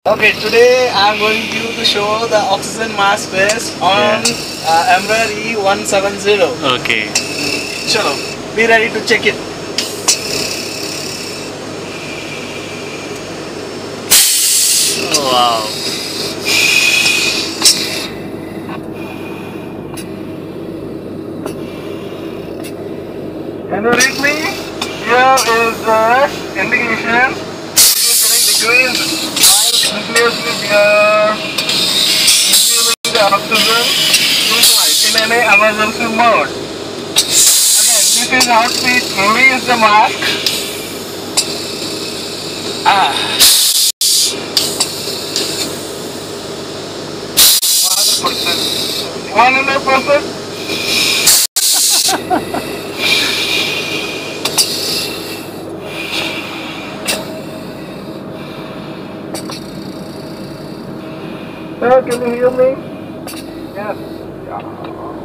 Okay, today I'm going to show the oxygen mask test on Embraer E170. Okay. Chalo, be ready to check it. Wow. Can you read me? Here is the indication. We are getting the green continuously we are receiving the oxygen in any emergency mode. Again, this is how to release the mask. 100%. Can you hear me? Yes. Yeah.